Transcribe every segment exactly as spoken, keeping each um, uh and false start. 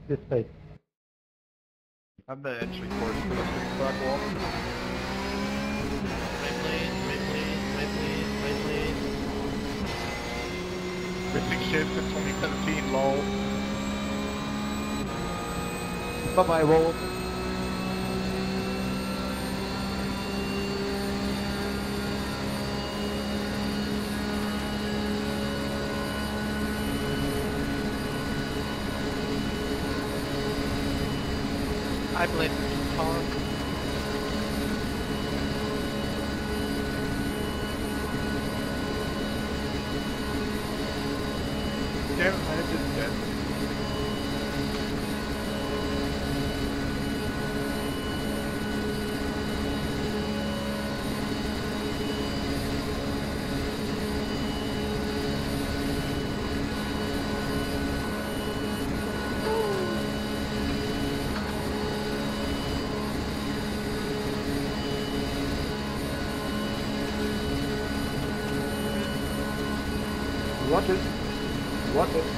This space. I'm the entry course for the big black wall. Right lane, right lane, right lane, right lane. Missing shift in twenty seventeen, lol. Bye-bye, roll. I blame Tom. Damn it, man, it's dead. Watch it. Watch it.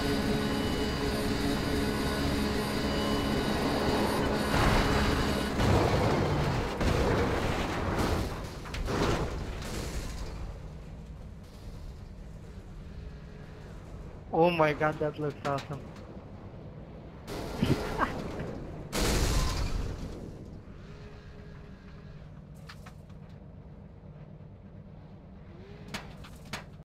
Oh my god, that looks awesome.